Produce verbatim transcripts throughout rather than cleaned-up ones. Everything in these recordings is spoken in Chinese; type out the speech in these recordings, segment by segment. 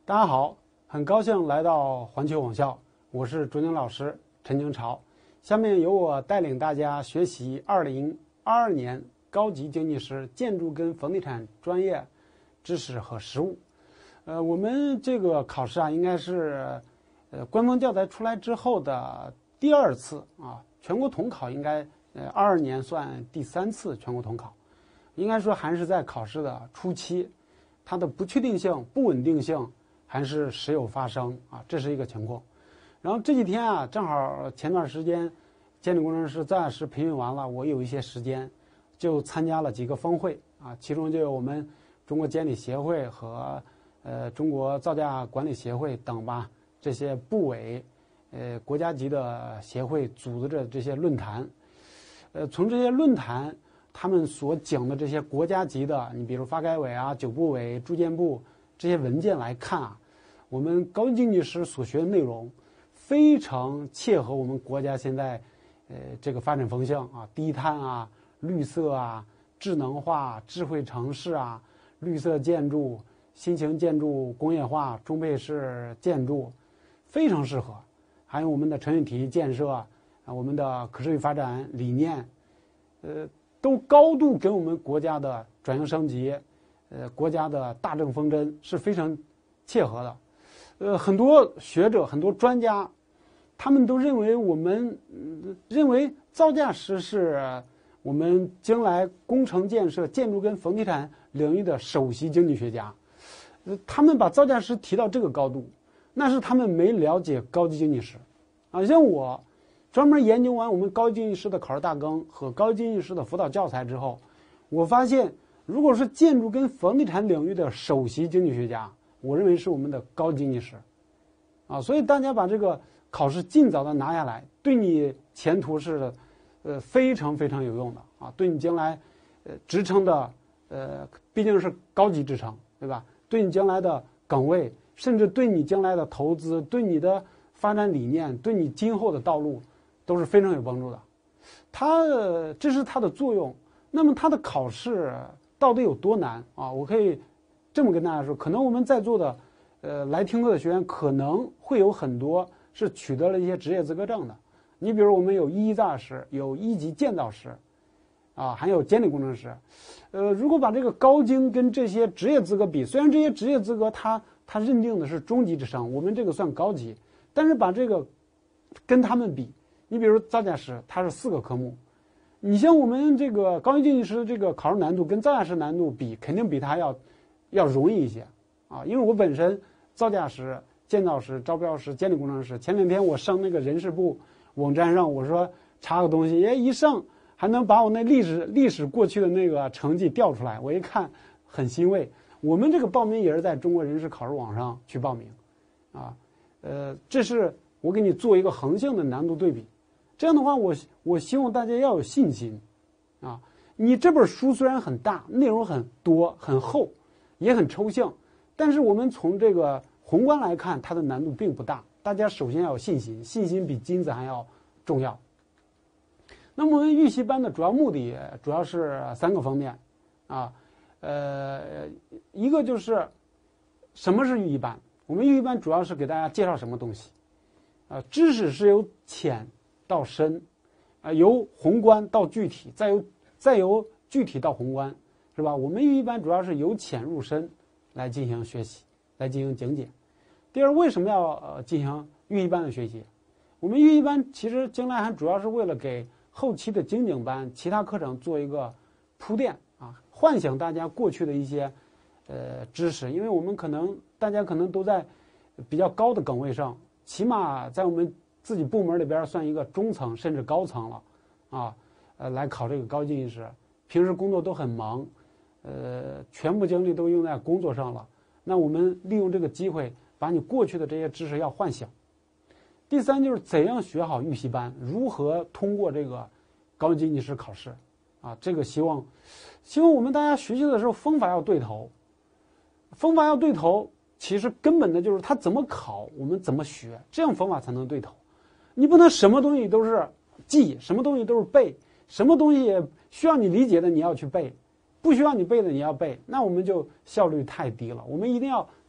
大家好，很高兴来到环球网校，我是卓宁老师陈经朝。下面由我带领大家学习二零二二年高级经济师建筑跟房地产专业知识和实务。呃，我们这个考试啊，应该是呃官方教材出来之后的第二次啊，全国统考应该呃二二年算第三次全国统考，应该说还是在考试的初期，它的不确定性、不稳定性还是时有发生啊，这是一个情况。然后这几天啊，正好前段时间建筑工程师、造价师培训完了，我有一些时间，就参加了几个峰会啊，其中就有我们中国监理协会和呃中国造价管理协会等吧，这些部委呃国家级的协会组织的这些论坛。呃，从这些论坛他们所讲的这些国家级的，你比如发改委啊、九部委、住建部这些文件来看啊，我们高级经济师所学的内容非常切合我们国家现在呃这个发展风向啊，低碳啊、绿色啊、智能化、智慧城市啊、绿色建筑、新型建筑工业化、中配式建筑，非常适合。还有我们的城市体系建设啊，我们的可持续发展理念，呃，都高度跟我们国家的转型升级，呃，国家的大政方针是非常切合的。呃，很多学者、很多专家，他们都认为我们、呃、认为造价师是我们将来工程建设、建筑跟房地产领域的首席经济学家。呃，他们把造价师提到这个高度，那是他们没了解高级经济师。啊，像我专门研究完我们高级经济师的考试大纲和高级经济师的辅导教材之后，我发现，如果是建筑跟房地产领域的首席经济学家，我认为是我们的高级经济师。啊，所以大家把这个考试尽早的拿下来，对你前途是呃非常非常有用的啊，对你将来呃职称的呃毕竟是高级职称，对吧？对你将来的岗位，甚至对你将来的投资，对你的发展理念，对你今后的道路都是非常有帮助的。它这是它的作用。那么它的考试到底有多难啊？我可以这么跟大家说，可能我们在座的呃来听课的学员可能会有很多是取得了一些职业资格证的。你比如我们有一级造价师，有一级建造师，啊，还有监理工程师。呃，如果把这个高精跟这些职业资格比，虽然这些职业资格它它认定的是中级职称，我们这个算高级，但是把这个跟他们比，你比如造价师，它是四个科目，你像我们这个高级经济师这个考试难度跟造价师难度比，肯定比他要要容易一些啊，因为我本身造价师、建造师、招标师、监理工程师，前两天我上那个人事部网站上，我说查个东西，哎，一上还能把我那历史历史过去的那个成绩调出来，我一看很欣慰。我们这个报名也是在中国人事考试网上去报名，啊，呃，这是我给你做一个横向的难度对比。这样的话，我我希望大家要有信心，啊，你这本书虽然很大，内容很多很厚，也很抽象，但是我们从这个宏观来看，它的难度并不大。大家首先要有信心，信心比金子还要重要。那么我们预习班的主要目的主要是三个方面，啊，呃，一个就是什么是预习班？我们预习班主要是给大家介绍什么东西？啊，知识是由浅到深，啊，由宏观到具体，再由再由具体到宏观，是吧？我们预习班主要是由浅入深来进行学习，来进行讲解。第二，为什么要呃进行预习班的学习？我们预习班其实将来还主要是为了给后期的精简班、其他课程做一个铺垫啊，唤醒大家过去的一些呃知识，因为我们可能大家可能都在比较高的岗位上，起码在我们自己部门里边算一个中层甚至高层了啊，呃，来考这个高级经济师，平时工作都很忙，呃，全部精力都用在工作上了。那我们利用这个机会，把你过去的这些知识要唤醒。第三就是怎样学好预习班，如何通过这个高级经济师考试啊，这个希望希望我们大家学习的时候方法要对头，方法要对头，其实根本的就是他怎么考，我们怎么学，这样方法才能对头。你不能什么东西都是记，什么东西都是背，什么东西也需要你理解的你要去背，不需要你背的你要背，那我们就效率太低了。我们一定要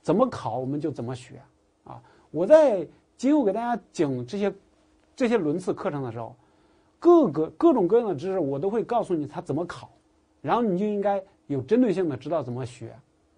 怎么考我们就怎么学啊。我在今后给大家讲这些这些轮次课程的时候，各个各种各样的知识我都会告诉你它怎么考，然后你就应该有针对性的知道怎么学。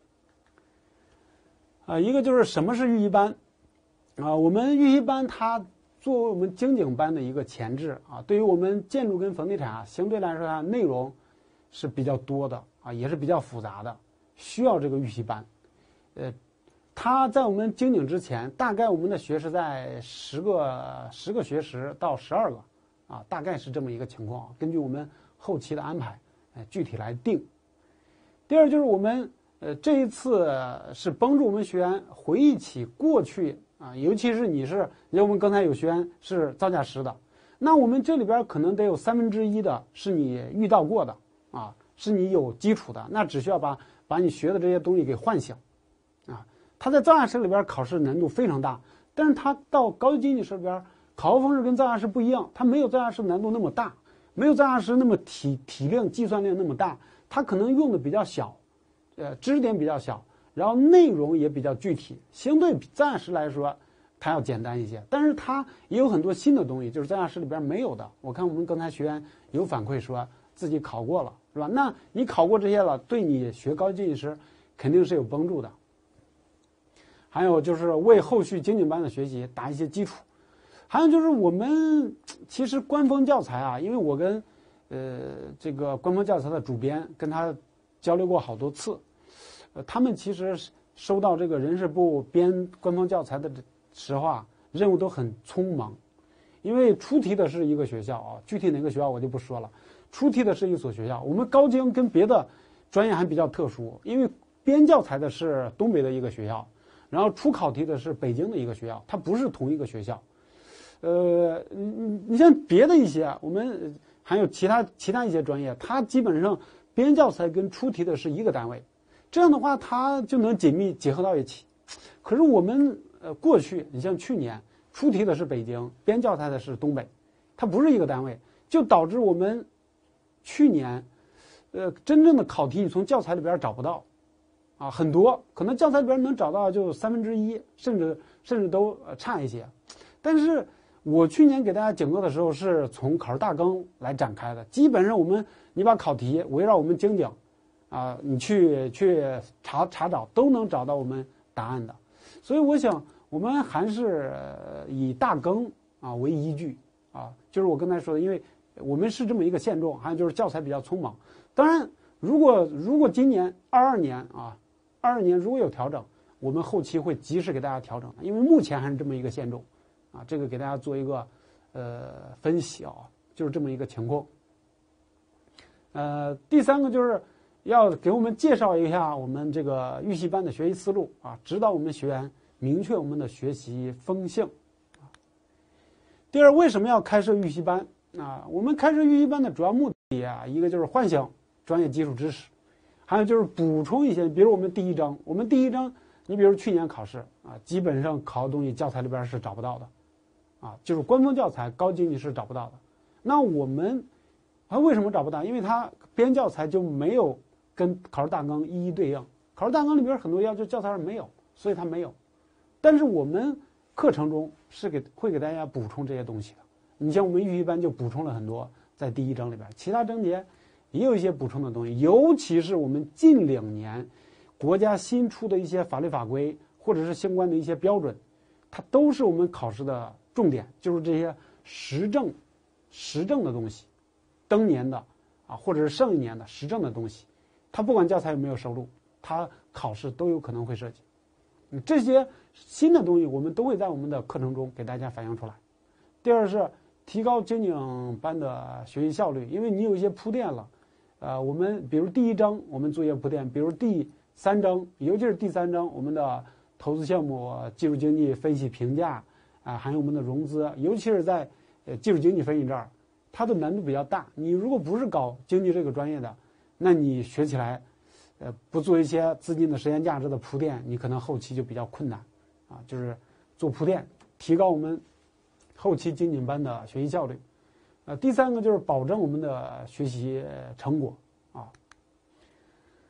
啊，一个就是什么是预习班啊？我们预习班它作为我们精警班的一个前置啊，对于我们建筑跟房地产啊，相对来说它内容是比较多的啊，也是比较复杂的，需要这个预习班。呃，它在我们精警之前，大概我们的学时在十个十个学时到十二个啊，大概是这么一个情况，根据我们后期的安排，哎，具体来定。第二就是我们呃这一次是帮助我们学员回忆起过去啊，尤其是你是，因为我们刚才有学员是造价师的，那我们这里边可能得有三分之一的是你遇到过的啊，是你有基础的，那只需要把把你学的这些东西给唤醒啊。他在造价师里边考试难度非常大，但是他到高级经济师里边考核方式跟造价师不一样，他没有造价师难度那么大，没有造价师那么体体量计算量那么大，他可能用的比较小，呃，知识点比较小，然后内容也比较具体，相对比造价师来说，它要简单一些。但是它也有很多新的东西，就是造价师里边没有的。我看我们刚才学员有反馈说自己考过了，是吧？那你考过这些了，对你学高级经济师肯定是有帮助的。还有就是为后续精警班的学习打一些基础。还有就是我们其实官方教材啊，因为我跟呃这个官方教材的主编跟他交流过好多次，呃，他们其实收到这个人事部编官方教材的时候啊，任务都很匆忙，因为出题的是一个学校啊，具体哪个学校我就不说了，出题的是一所学校。我们高精跟别的专业还比较特殊，因为编教材的是东北的一个学校，然后出考题的是北京的一个学校，它不是同一个学校。呃，你你像别的一些，我们还有其他其他一些专业，它基本上编教材跟出题的是一个单位，这样的话它就能紧密结合到一起。可是我们呃过去，你像去年出题的是北京，编教材的是东北，它不是一个单位，就导致我们去年呃真正的考题你从教材里边找不到啊，很多可能教材里边能找到就三分之一，甚至甚至都差一些。但是我去年给大家讲课的时候是从考试大纲来展开的，基本上我们你把考题围绕我们精讲啊，你去去查查找都能找到我们答案的。所以我想我们还是以大纲啊为依据啊，就是我刚才说的，因为我们是这么一个现状，还有就是教材比较匆忙。当然如果如果今年二二年啊二二年如果有调整，我们后期会及时给大家调整，因为目前还是这么一个现状啊，这个给大家做一个呃分析啊，就是这么一个情况。呃，第三个就是要给我们介绍一下我们这个预习班的学习思路啊，指导我们学员明确我们的学习风向啊。第二，为什么要开设预习班啊？我们开设预习班的主要目的啊，一个就是唤醒专业基础知识，还有就是补充一些，比如我们第一章，我们第一章，你比如去年考试啊，基本上考的东西教材里边是找不到的。啊，就是官方教材高经济是找不到的。那我们啊为什么找不到？因为它编教材就没有跟考试大纲一一对应，考试大纲里边很多要求教材上没有，所以它没有。但是我们课程中是给会给大家补充这些东西的。你像我们预习班就补充了很多在第一章里边，其他章节也有一些补充的东西，尤其是我们近两年国家新出的一些法律法规或者是相关的一些标准，它都是我们考试的重点，就是这些实证、实证的东西，当年的啊，或者是上一年的实证的东西，它不管教材有没有收录，它考试都有可能会涉及。嗯，这些新的东西我们都会在我们的课程中给大家反映出来。第二是提高精警班的学习效率，因为你有一些铺垫了，呃，我们比如第一章我们做一些铺垫，比如第三章，尤其是第三章我们的投资项目技术经济分析评价。啊，还有我们的融资，尤其是在呃技术经济分析这儿，它的难度比较大。你如果不是搞经济这个专业的，那你学起来，呃，不做一些资金的时间价值的铺垫，你可能后期就比较困难，啊，就是做铺垫，提高我们后期精警班的学习效率。呃，第三个就是保证我们的学习成果啊。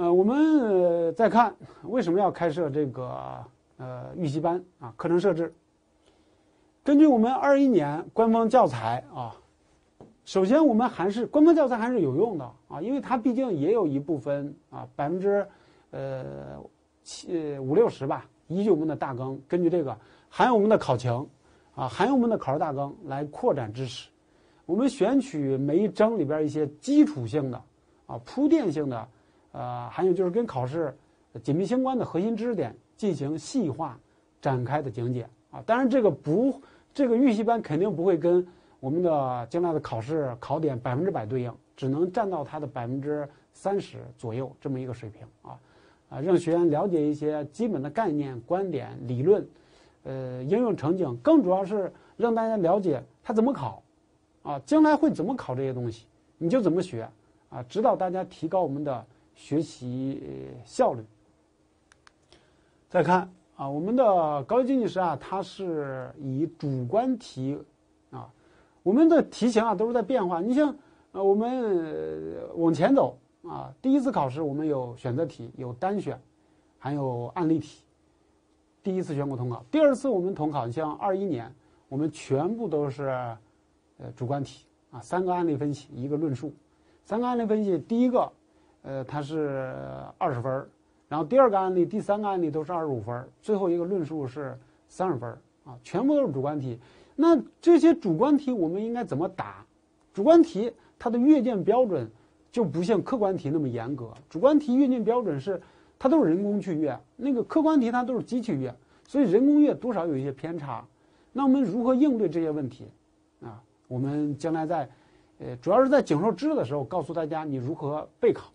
呃，我们、呃、再看为什么要开设这个呃预习班啊？课程设置，根据我们二一年官方教材啊，首先我们还是官方教材还是有用的啊，因为它毕竟也有一部分啊百分之呃七五六十吧，依据我们的大纲，根据这个还有我们的考情啊，还有我们的考试大纲来扩展知识。我们选取每一章里边一些基础性的啊铺垫性的。呃，还有就是跟考试紧密相关的核心知识点进行细化展开的讲解啊。当然，这个不，这个预习班肯定不会跟我们的将来的考试考点百分之百对应，只能占到它的百分之三十左右这么一个水平啊啊，让学员了解一些基本的概念、观点、理论，呃，应用场景，更主要是让大家了解它怎么考啊，将来会怎么考这些东西，你就怎么学啊，指导大家提高我们的学习效率。再看啊，我们的高级经济师啊，它是以主观题啊，我们的题型啊都是在变化。你像呃，我们、呃、往前走啊，第一次考试我们有选择题，有单选，还有案例题。第一次全国统考，第二次我们统考，你像二一年，我们全部都是呃主观题啊，三个案例分析，一个论述。三个案例分析，第一个。呃，它是二十分，然后第二个案例、第三个案例都是二十五分，最后一个论述是三十分啊，全部都是主观题。那这些主观题我们应该怎么答？主观题它的阅卷标准就不像客观题那么严格，主观题阅卷标准是它都是人工去阅，那个客观题它都是机器阅，所以人工阅多少有一些偏差。那我们如何应对这些问题啊？我们将来在呃，主要是在讲授知识的时候告诉大家你如何备考。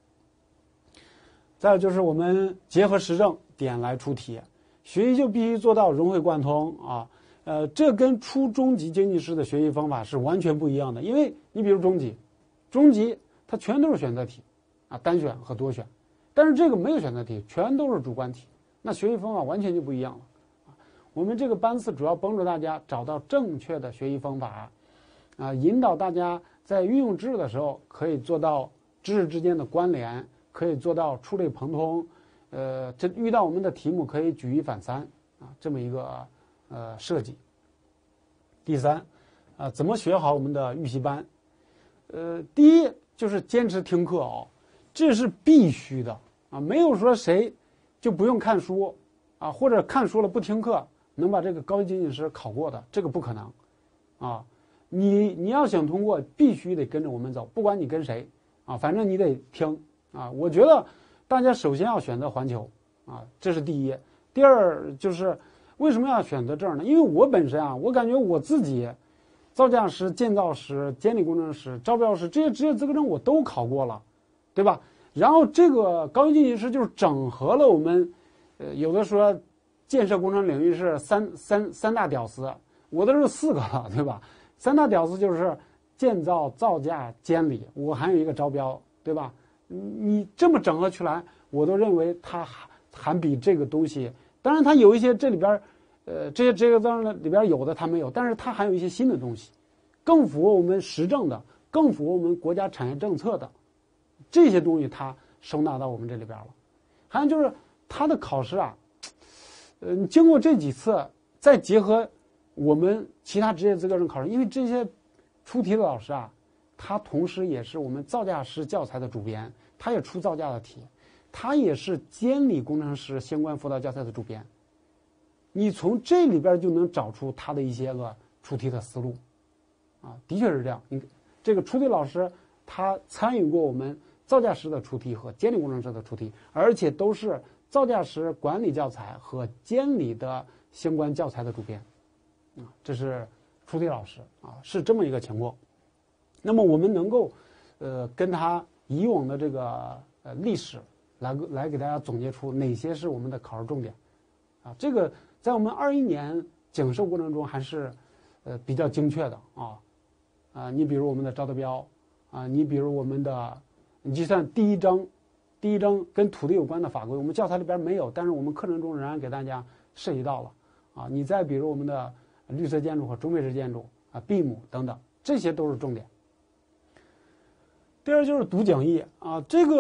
再有就是我们结合实证点来出题，学习就必须做到融会贯通啊。呃，这跟初中级经济师的学习方法是完全不一样的。因为你比如中级，中级它全都是选择题，啊，单选和多选，但是这个没有选择题，全都是主观题，那学习方法完全就不一样了。啊，我们这个班次主要帮助大家找到正确的学习方法，啊，引导大家在运用知识的时候可以做到知识之间的关联。可以做到触类旁通，呃，这遇到我们的题目可以举一反三啊，这么一个呃设计。第三，啊，怎么学好我们的预习班？呃，第一就是坚持听课哦，这是必须的啊，没有说谁就不用看书啊，或者看书了不听课能把这个高级经济师考过的，这个不可能啊。你你要想通过，必须得跟着我们走，不管你跟谁啊，反正你得听。啊，我觉得大家首先要选择环球啊，这是第一。第二就是为什么要选择这儿呢？因为我本身啊，我感觉我自己造价师、建造师、监理工程师、招标师这些职业资格证我都考过了，对吧？然后这个高级经济师就是整合了我们，呃，有的说建设工程领域是三三三大屌丝，我都是四个了，对吧？三大屌丝就是建造、造价、监理，我还有一个招标，对吧？你这么整合起来，我都认为它还比这个东西，当然它有一些这里边，呃，这些这个当然里边有的它没有，但是它还有一些新的东西，更符合我们实证的，更符合我们国家产业政策的，这些东西它收纳到我们这里边了。还有就是它的考试啊，呃，经过这几次，再结合我们其他职业资格证考试，因为这些出题的老师啊。他同时也是我们造价师教材的主编，他也出造价的题，他也是监理工程师相关辅导教材的主编。你从这里边就能找出他的一些个出题的思路，啊，的确是这样。你这个出题老师他参与过我们造价师的出题和监理工程师的出题，而且都是造价师管理教材和监理的相关教材的主编，啊，这是出题老师啊，是这么一个情况。那么我们能够，呃，跟他以往的这个呃历史来来给大家总结出哪些是我们的考试重点，啊，这个在我们二一年讲授过程中还是呃比较精确的啊，啊，你比如我们的招投标，啊，你比如我们的，你就算第一章，第一章跟土地有关的法规，我们教材里边没有，但是我们课程中仍然给大家涉及到了，啊，你再比如我们的绿色建筑和中配式建筑啊 ，B I M 等等，这些都是重点。第二就是读讲义啊，这个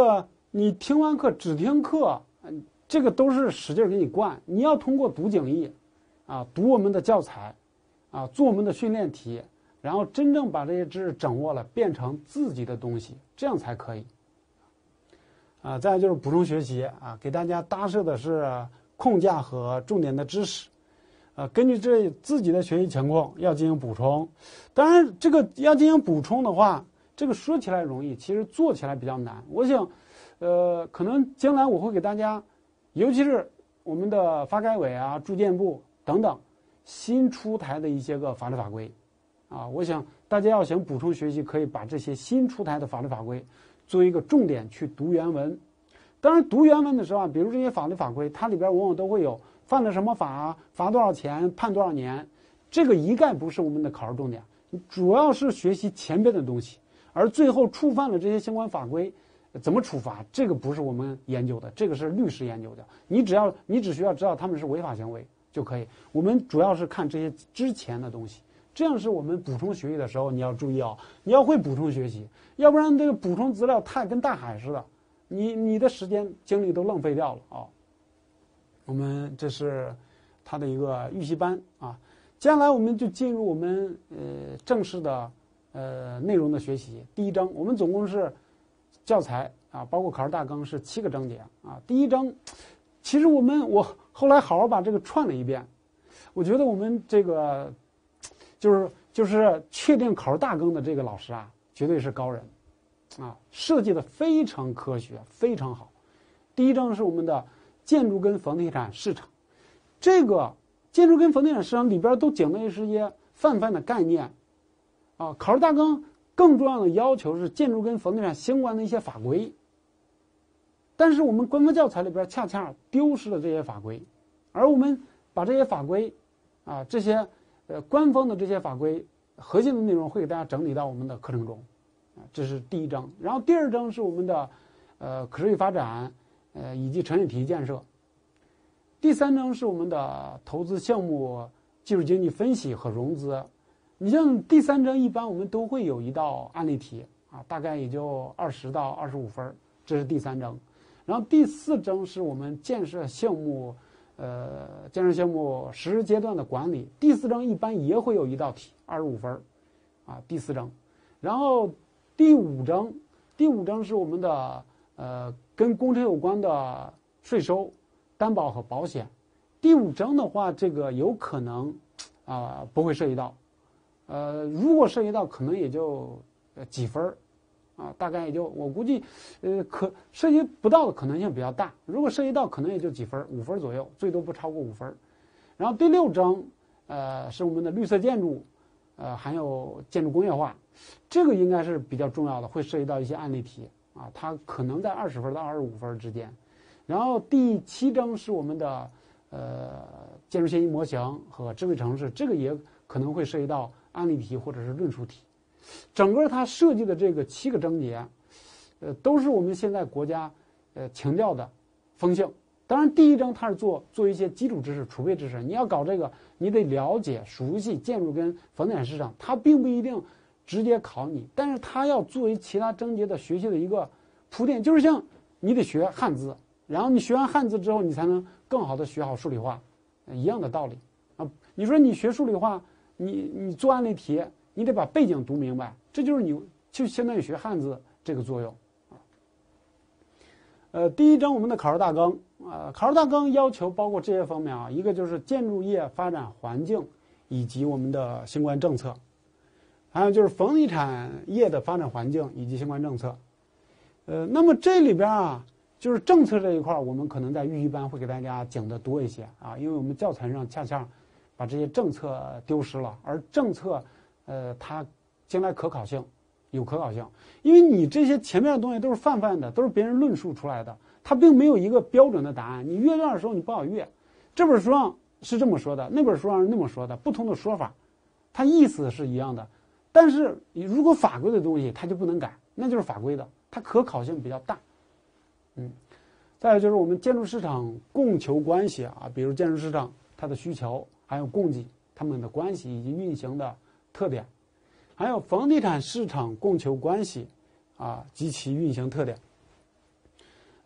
你听完课只听课，这个都是使劲给你灌。你要通过读讲义，啊，读我们的教材，啊，做我们的训练题，然后真正把这些知识掌握了，变成自己的东西，这样才可以。啊，再来就是补充学习啊，给大家搭设的是框架和重点的知识。呃，根据这自己的学习情况要进行补充。当然，这个要进行补充的话，这个说起来容易，其实做起来比较难。我想，呃，可能将来我会给大家，尤其是我们的发改委啊、住建部等等新出台的一些个法律法规，啊，我想大家要想补充学习，可以把这些新出台的法律法规作为一个重点去读原文。当然，读原文的时候啊，比如这些法律法规，它里边往往都会有犯了什么法，罚多少钱，判多少年，这个一概不是我们的考试重点，主要是学习前边的东西，而最后触犯了这些相关法规，怎么处罚，这个不是我们研究的，这个是律师研究的。你只要你只需要知道他们是违法行为就可以。我们主要是看这些之前的东西，这样是我们补充学习的时候你要注意啊，你要会补充学习，要不然这个补充资料太跟大海似的，你你的时间精力都浪费掉了啊。我们这是它的一个预习班啊，接下来我们就进入我们呃正式的呃内容的学习。第一章我们总共是教材啊，包括考试大纲是七个章节啊。第一章，其实我们我后来好好把这个串了一遍，我觉得我们这个就是就是确定考试大纲的这个老师啊，绝对是高人啊，设计的非常科学，非常好。第一章是我们的建筑跟房地产市场，这个建筑跟房地产市场里边都讲的是一些泛泛的概念啊。考试大纲更重要的要求是建筑跟房地产相关的一些法规，但是我们官方教材里边恰恰丢失了这些法规，而我们把这些法规啊，这些呃官方的这些法规核心的内容会给大家整理到我们的课程中啊，这是第一章。然后第二章是我们的呃可持续发展呃以及城市体系建设，第三章是我们的投资项目技术经济分析和融资。你像第三章一般我们都会有一道案例题啊，大概也就二十到二十五分，这是第三章。然后第四章是我们建设项目呃建设项目实施阶段的管理，第四章一般也会有一道题二十五分啊，第四章。然后第五章第五章是我们的呃跟工程有关的税收、担保和保险。第五章的话，这个有可能啊、呃、不会涉及到，呃，如果涉及到，可能也就呃几分啊，大概也就我估计，呃，可涉及不到的可能性比较大。如果涉及到，可能也就几分，五分左右，最多不超过五分。然后第六章，呃，是我们的绿色建筑，呃，还有建筑工业化，这个应该是比较重要的，会涉及到一些案例题啊，它可能在二十分到二十五分之间。然后第七章是我们的呃建筑线性模型和智慧城市，这个也可能会涉及到案例题或者是论述题。整个它设计的这个七个章节，呃，都是我们现在国家呃强调的风向。当然，第一章它是做做一些基础知识、储备知识。你要搞这个，你得了解、熟悉建筑跟房地产市场。它并不一定直接考你，但是它要作为其他章节的学习的一个铺垫，就是像你得学汉字，然后你学完汉字之后，你才能更好的学好数理化，呃、一样的道理啊。你说你学数理化，你你做案例题。你得把背景读明白，这就是你就相当于学汉字这个作用啊。呃，第一章我们的考试大纲啊、呃，考试大纲要求包括这些方面啊，一个就是建筑业发展环境以及我们的相关政策，还有就是房地产业的发展环境以及相关政策。呃，那么这里边啊，就是政策这一块，我们可能在预习班会给大家讲的多一些啊，因为我们教材上恰恰把这些政策丢失了，而政策。呃，它将来可考性有可考性，因为你这些前面的东西都是泛泛的，都是别人论述出来的，它并没有一个标准的答案。你阅卷的时候你不好阅，这本书上是这么说的，那本书上是那么说的，不同的说法，它意思是一样的，但是如果法规的东西它就不能改，那就是法规的，它可考性比较大。嗯，再有就是我们建筑市场供求关系啊，比如建筑市场它的需求还有供给它们的关系以及运行的特点，还有房地产市场供求关系啊及其运行特点。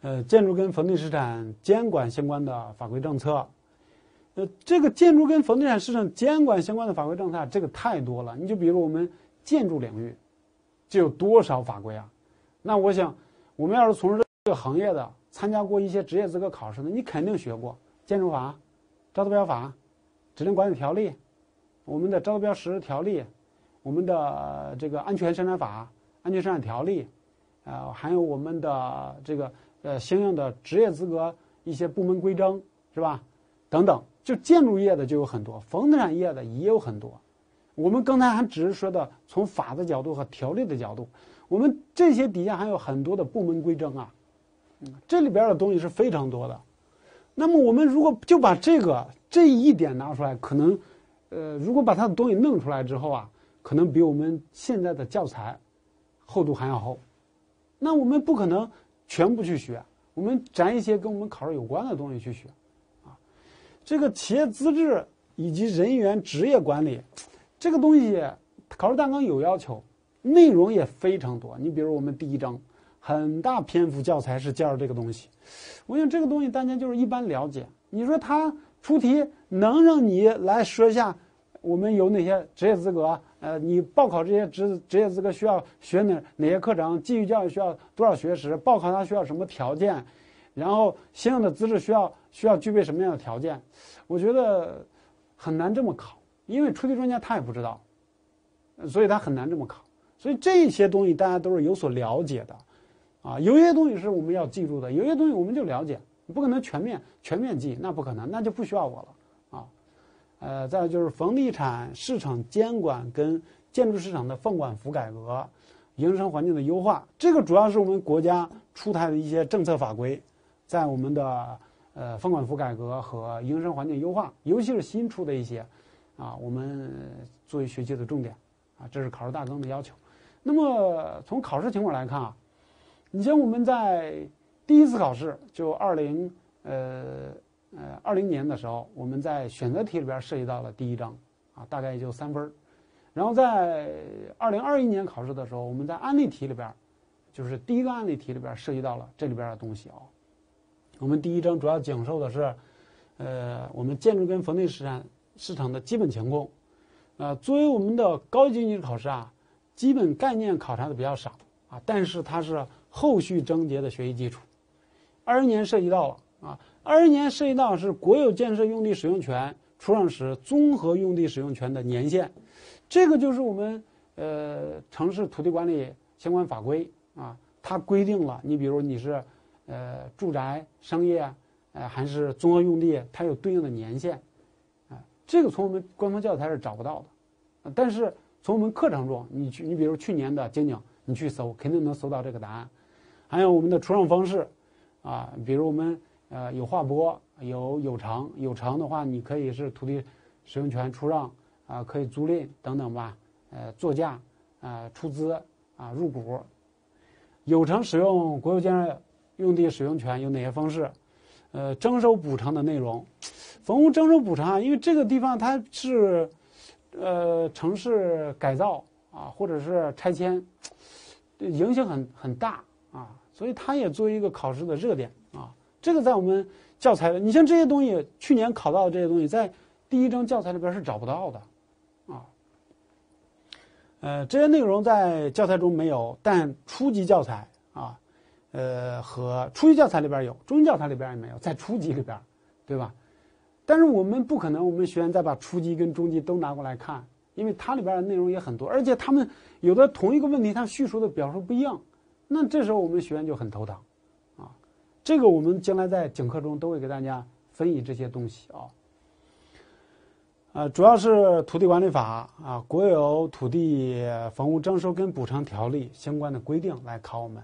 呃，建筑跟房地产监管相关的法规政策。呃，这个建筑跟房地产市场监管相关的法规政策，这个太多了。你就比如我们建筑领域，就有多少法规啊？那我想，我们要是从事这个行业的，参加过一些职业资格考试的，你肯定学过建筑法、招投标法、质量管理条例、我们的招投标实施条例、我们的这个安全生产法、安全生产条例，呃，还有我们的这个呃相应的职业资格一些部门规章，是吧？等等，就建筑业的就有很多，房地产业的也有很多。我们刚才还只是说的从法的角度和条例的角度，我们这些底下还有很多的部门规章啊，嗯，这里边的东西是非常多的。那么我们如果就把这个这一点拿出来，可能，呃，如果把它的东西弄出来之后啊，可能比我们现在的教材厚度还要厚。那我们不可能全部去学，我们摘一些跟我们考试有关的东西去学，啊，这个企业资质以及人员职业管理，这个东西考试大纲有要求，内容也非常多。你比如我们第一章很大篇幅教材是介绍这个东西，我想这个东西大家就是一般了解。你说他出题能让你来说一下我们有哪些职业资格？呃，你报考这些职职业资格需要学哪哪些课程？继续教育需要多少学时？报考它需要什么条件？然后相应的资质需要需要具备什么样的条件？我觉得很难这么考，因为出题专家他也不知道，所以他很难这么考。所以这些东西大家都是有所了解的，啊，有一些东西是我们要记住的，有一些东西我们就了解，不可能全面全面记，那不可能，那就不需要我了。呃，再有就是房地产市场监管跟建筑市场的放管服改革，营商环境的优化，这个主要是我们国家出台的一些政策法规，在我们的呃放管服改革和营商环境优化，尤其是新出的一些，啊，我们作为学习的重点，啊，这是考试大纲的要求。那么从考试情况来看啊，你像我们在第一次考试就二零呃。呃，二零年的时候，我们在选择题里边涉及到了第一章，啊，大概也就三分。然后在二零二一年考试的时候，我们在案例题里边，就是第一个案例题里边涉及到了这里边的东西啊。我们第一章主要讲授的是，呃，我们建筑跟房地产市场的基本情况。呃，作为我们的高级经济考试啊，基本概念考察的比较少啊，但是它是后续章节的学习基础。二一年涉及到了啊。二一年涉及到是国有建设用地使用权出让时综合用地使用权的年限，这个就是我们呃城市土地管理相关法规啊，它规定了，你比如你是呃住宅、商业，呃还是综合用地，它有对应的年限，啊，这个从我们官方教材是找不到的，但是从我们课程中，你去你比如去年的经景，你去搜肯定能搜到这个答案，还有我们的出让方式，啊，比如我们。呃，有划拨，有有偿，有偿的话，你可以是土地使用权出让，啊、呃，可以租赁等等吧，呃，作价，啊、呃，出资，啊、呃，入股。有偿使用国有建设用地使用权有哪些方式？呃，征收补偿的内容，房屋征收补偿，因为这个地方它是，呃，城市改造啊，或者是拆迁，影响很很大啊，所以它也作为一个考试的热点啊。这个在我们教材，你像这些东西，去年考到的这些东西，在第一章教材里边是找不到的，啊，呃，这些内容在教材中没有，但初级教材啊，呃，和初级教材里边有，中级教材里边也没有，在初级里边，对吧？但是我们不可能，我们学员再把初级跟中级都拿过来看，因为它里边的内容也很多，而且他们有的同一个问题，它叙述的表述不一样，那这时候我们学员就很头疼。这个我们将来在讲课中都会给大家分析这些东西啊，呃，主要是土地管理法啊、国有土地房屋征收跟补偿条例相关的规定来考我们。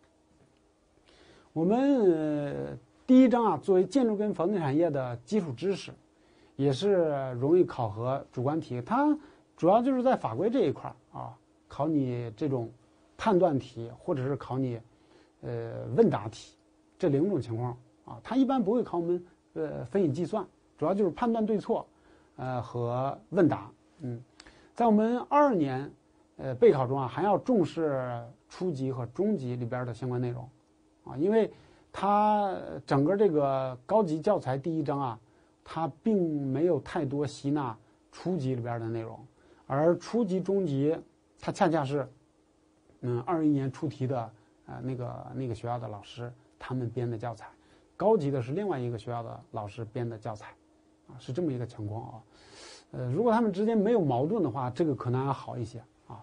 我们、呃、第一章啊，作为建筑跟房地产业的基础知识，也是容易考核主观题，它主要就是在法规这一块啊，考你这种判断题，或者是考你呃问答题。这两种情况啊，它一般不会考我们呃分析计算，主要就是判断对错，呃和问答。嗯，在我们二二年呃备考中啊，还要重视初级和中级里边的相关内容啊，因为它整个这个高级教材第一章啊，它并没有太多吸纳初级里边的内容，而初级、中级，它恰恰是，嗯，二一年出题的呃那个那个学校的老师他们编的教材，高级的是另外一个学校的老师编的教材，啊，是这么一个情况啊。呃，如果他们之间没有矛盾的话，这个可能还好一些啊。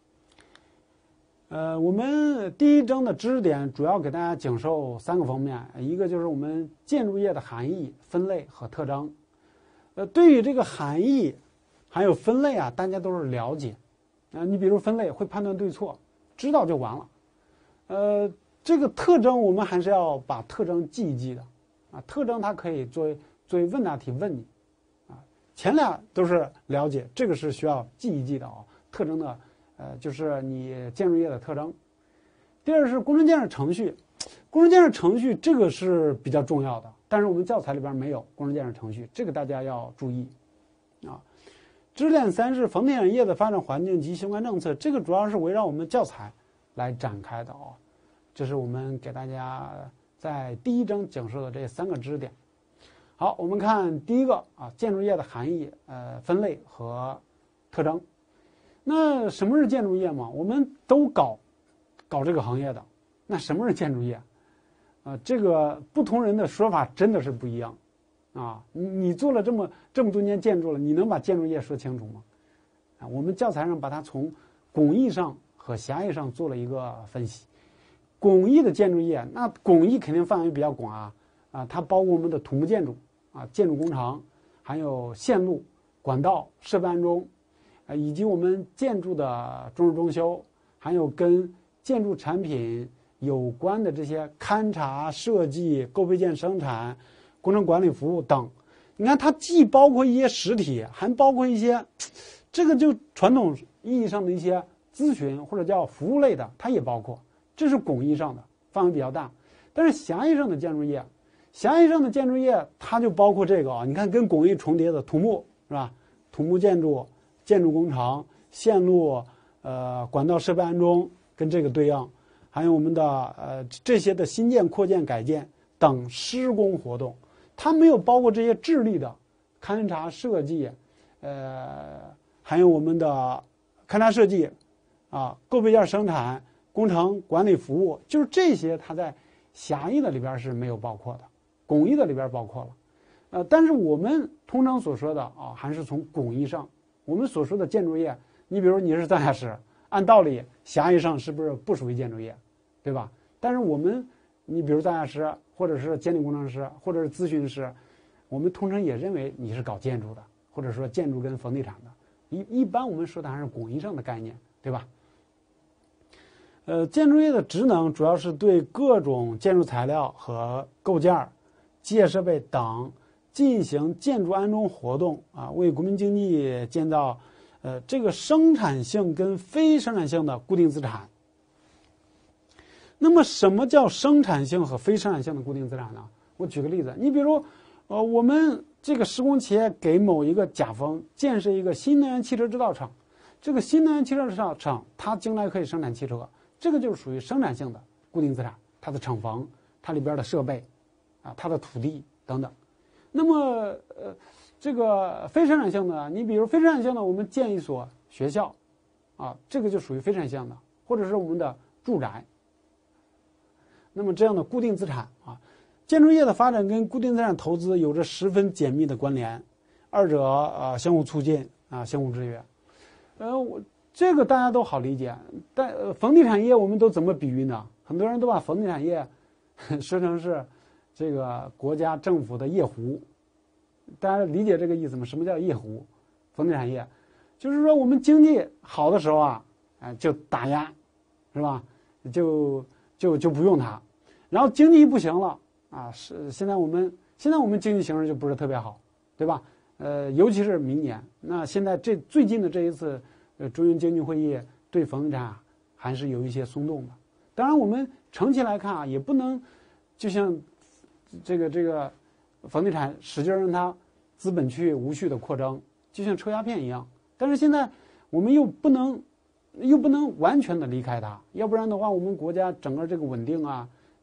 呃，我们第一章的知识点主要给大家讲授三个方面，一个就是我们建筑业的含义、分类和特征。呃，对于这个含义还有分类啊，大家都是了解。啊、呃，你比如分类会判断对错，知道就完了。呃，这个特征我们还是要把特征记一记的啊。特征它可以作为作为问答题问你。前俩都是了解，这个是需要记一记的啊。特征的，呃，就是你建筑业的特征。第二是工程建设程序，工程建设程序这个是比较重要的，但是我们教材里边没有工程建设程序，这个大家要注意啊。知识点三是房地产业的发展环境及相关政策，这个主要是围绕我们教材来展开的啊。这是我们给大家在第一章讲授的这三个知识点。好，我们看第一个啊，建筑业的含义、呃分类和特征。那什么是建筑业嘛？我们都搞搞这个行业的，那什么是建筑业？啊，这个不同人的说法真的是不一样啊。你你做了这么这么多年建筑了，你能把建筑业说清楚吗？啊，我们教材上把它从广义上和狭义上做了一个分析。广义的建筑业，那广义肯定范围比较广啊啊，它包括我们的土木建筑。啊，建筑工程，还有线路、管道、设备安装，啊，以及我们建筑的装饰装修，还有跟建筑产品有关的这些勘察、设计、购备件生产、工程管理服务等。你看，它既包括一些实体，还包括一些，这个就传统意义上的一些咨询或者叫服务类的，它也包括。这是广义上的，范围比较大。但是狭义上的建筑业。狭义上的建筑业，它就包括这个啊，你看跟广义重叠的土木是吧？土木建筑、建筑工程、线路、呃管道设备安装跟这个对应，还有我们的呃这些的新建、扩建、改建等施工活动，它没有包括这些智力的勘察设计，呃还有我们的勘察设计啊、购备件生产、工程管理服务，就是这些它在狭义的里边是没有包括的。广义的里边包括了，呃，但是我们通常所说的啊，还是从广义上，我们所说的建筑业，你比如你是造价师，按道理狭义上是不是不属于建筑业，对吧？但是我们，你比如造价师，或者是监理工程师，或者是咨询师，我们通常也认为你是搞建筑的，或者说建筑跟房地产的，一一般我们说的还是广义上的概念，对吧？呃，建筑业的职能主要是对各种建筑材料和构件、机械设备等进行建筑安装活动啊，为国民经济建造呃这个生产性跟非生产性的固定资产。那么什么叫生产性和非生产性的固定资产呢？我举个例子，你比如呃我们这个施工企业给某一个甲方建设一个新能源汽车制造厂，这个新能源汽车制造厂它将来可以生产汽车，这个就是属于生产性的固定资产，它的厂房、它里边的设备啊，它的土地等等。那么，呃，这个非生产性的，你比如非生产性的，我们建一所学校，啊，这个就属于非生产性的，或者是我们的住宅。那么这样的固定资产啊，建筑业的发展跟固定资产投资有着十分紧密的关联，二者呃相互促进啊，相互制约。呃，我这个大家都好理解，但、呃、房地产业我们都怎么比喻呢？很多人都把房地产业说成是这个国家政府的夜壶，大家理解这个意思吗？什么叫夜壶？房地产业就是说我们经济好的时候啊，哎、呃、就打压，是吧？就就就不用它，然后经济一不行了啊，是现在我们现在我们经济形势就不是特别好，对吧？呃，尤其是明年，那现在这最近的这一次呃中央经济会议对房地产还是有一些松动的。当然，我们长期来看啊，也不能就像这个这个房地产使劲让它资本去无序的扩张，就像抽鸦片一样。但是现在我们又不能又不能完全的离开它，要不然的话，我们国家整个这个稳定啊，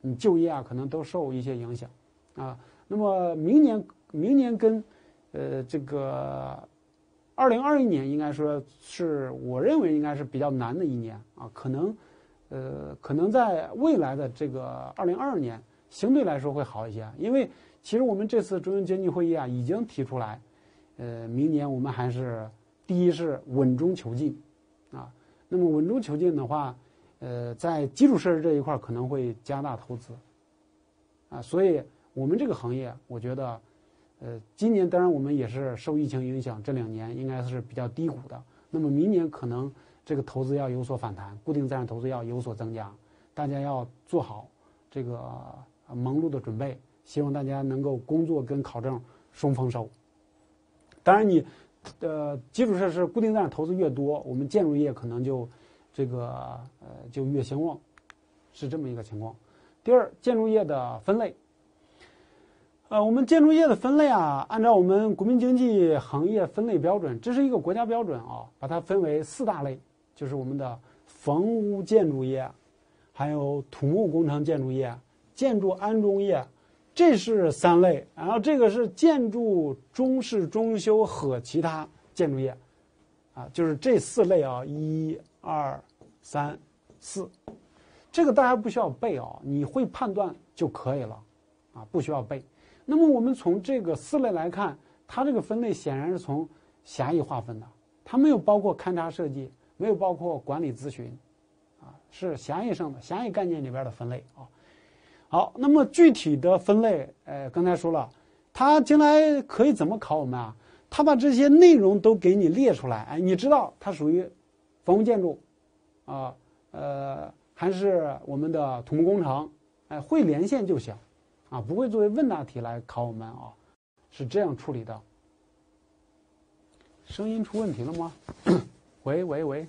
你就业啊可能都受一些影响啊。那么明年明年跟呃这个二零二一年应该说是我认为应该是比较难的一年啊，可能呃可能在未来的这个二零二二年相对来说会好一些，因为其实我们这次中央经济会议啊已经提出来，呃明年我们还是第一是稳中求进啊，那么稳中求进的话，呃在基础设施这一块可能会加大投资啊，所以我们这个行业我觉得。呃，今年当然我们也是受疫情影响，这两年应该是比较低谷的。那么明年可能这个投资要有所反弹，固定资产投资要有所增加，大家要做好这个忙碌的准备。希望大家能够工作跟考证双丰收。当然你，呃，基础设施固定资产投资越多，我们建筑业可能就这个呃就越兴旺，是这么一个情况。第二，建筑业的分类。呃，我们建筑业的分类啊，按照我们国民经济行业分类标准，这是一个国家标准啊，把它分为四大类，就是我们的房屋建筑业，还有土木工程建筑业、建筑安装业，这是三类。然后这个是建筑中式装修和其他建筑业，啊，就是这四类啊，一、二、三、四，这个大家不需要背啊，你会判断就可以了，啊，不需要背。那么我们从这个四类来看，它这个分类显然是从狭义划分的，它没有包括勘察设计，没有包括管理咨询，啊，是狭义上的狭义概念里边的分类啊。好，那么具体的分类，呃，刚才说了，它将来可以怎么考我们啊？它把这些内容都给你列出来，哎，你知道它属于房屋建筑，啊，呃，还是我们的土木工程，哎，会连线就行。啊，不会作为问答题来考我们啊，是这样处理的。声音出问题了吗？喂喂喂，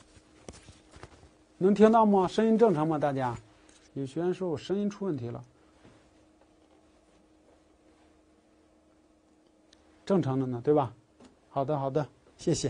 能听到吗？声音正常吗？大家？有学员说我声音出问题了。正常的呢，对吧？好的好的，谢谢。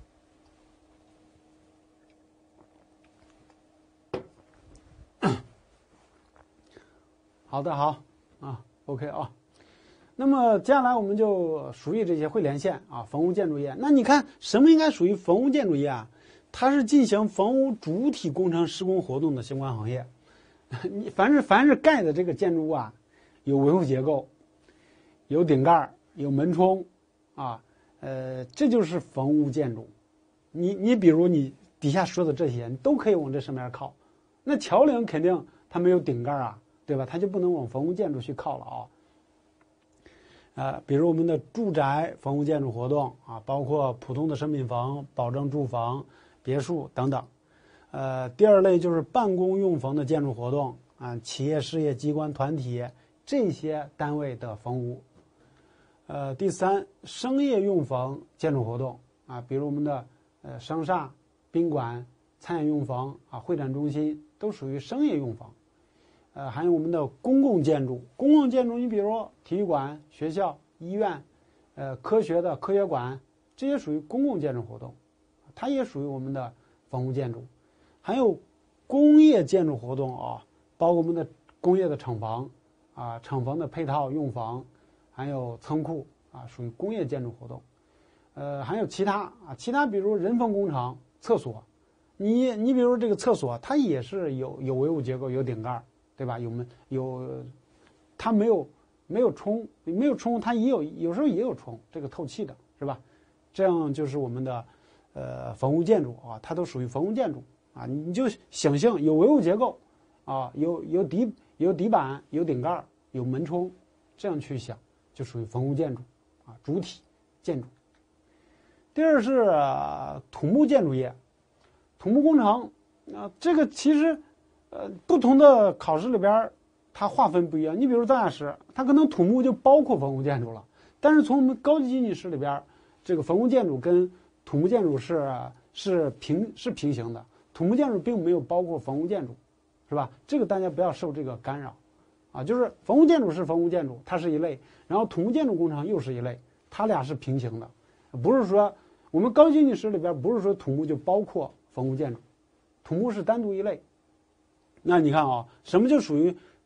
好的好。啊 ，OK 啊，那么接下来我们就熟悉这些会连线啊，房屋建筑业。那你看什么应该属于房屋建筑业啊？它是进行房屋主体工程施工活动的相关行业。你凡是凡是盖的这个建筑物啊，有维护结构，有顶盖，有门冲，啊，呃，这就是房屋建筑。你你比如你底下说的这些，你都可以往这上面靠。那桥梁肯定它没有顶盖啊。对吧？它就不能往房屋建筑去靠了啊。呃，比如我们的住宅房屋建筑活动啊，包括普通的商品房、保证住房、别墅等等。呃，第二类就是办公用房的建筑活动啊，企业、事业机关、团体这些单位的房屋。呃，第三，商业用房建筑活动啊，比如我们的呃商厦、宾馆、餐饮用房啊、会展中心都属于商业用房。呃，还有我们的公共建筑，公共建筑，你比如体育馆、学校、医院，呃，科学的科学馆，这些属于公共建筑活动，它也属于我们的房屋建筑。还有工业建筑活动啊，包括我们的工业的厂房啊，厂房的配套用房，还有仓库啊，属于工业建筑活动。呃，还有其他啊，其他比如人防工程、厕所，你你比如这个厕所，它也是有有维护结构、有顶盖。对吧？有门有，它没有没有冲，没有冲，它也有有时候也有冲，这个透气的是吧？这样就是我们的呃房屋建筑啊，它都属于房屋建筑啊。你就想象有维护结构啊，有有底有底板，有顶盖，有门冲，这样去想就属于房屋建筑啊，主体建筑。第二是、呃、土木建筑业，土木工程啊，这个其实。呃，不同的考试里边，它划分不一样。你比如造价师，它可能土木就包括房屋建筑了，但是从我们高级经济师里边，这个房屋建筑跟土木建筑是是平是平行的，土木建筑并没有包括房屋建筑，是吧？这个大家不要受这个干扰，啊，就是房屋建筑是房屋建筑，它是一类，然后土木建筑工程又是一类，它俩是平行的，不是说我们高级经济师里边不是说土木就包括房屋建筑，土木是单独一类。那你看啊，什么就属于